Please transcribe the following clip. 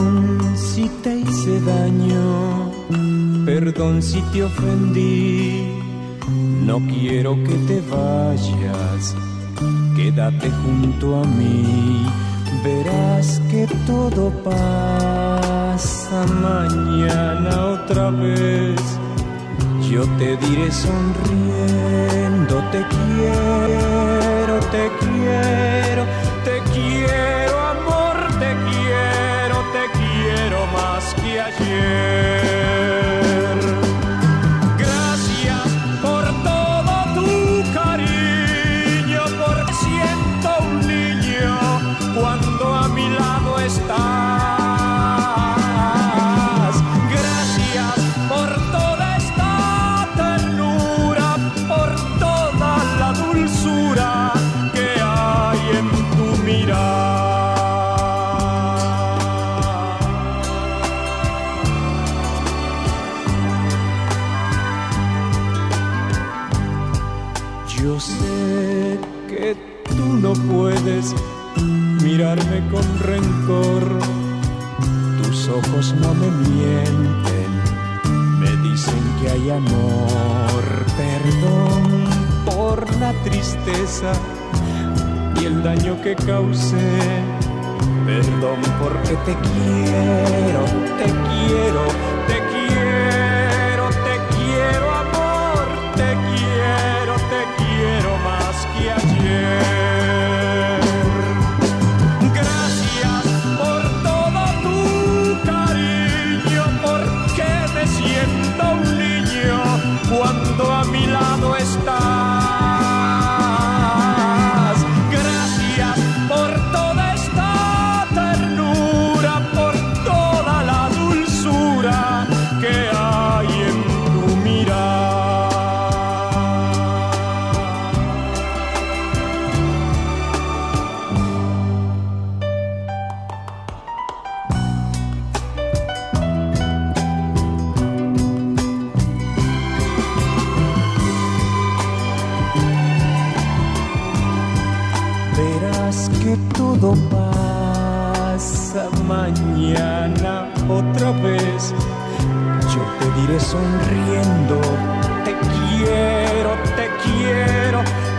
Perdón si te hice daño, perdón si te ofendí. No quiero que te vayas, quédate junto a mí. Verás que todo pasa mañana otra vez. Yo te diré sonriendo, te quiero, te quiero, te quiero, amor, te quiero más que ayer. Gracias por todo tu cariño, porque siento un niño cuando a mi lado estás. Gracias por toda esta ternura, por toda la dulzura que hay en tu mirada. Yo sé que tú no puedes mirarme con rencor, tus ojos no me mienten, me dicen que hay amor. Perdón por la tristeza y el daño que causé, perdón porque te quiero, te quiero, te quiero, te quiero, amor, te quiero más que ayer. Gracias por todo tu cariño, porque me siento un niño cuando a mi lado estás. Gracias por toda esta ternura, por toda la dulzura que hay en tu mirada. Verás que todo pasa mañana otra vez. Yo te diré sonriendo, te quiero, te quiero,